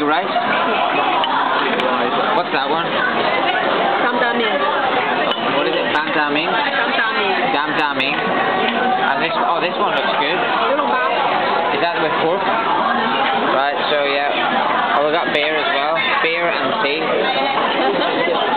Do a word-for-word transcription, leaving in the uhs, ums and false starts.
rice? What's that one? Samdaming. What is it? Bam Daming? Samdaming. Dam Daming. And this, oh, this one looks good. Is that with pork? Right, so yeah. Oh, we got beer as well. Beer and tea.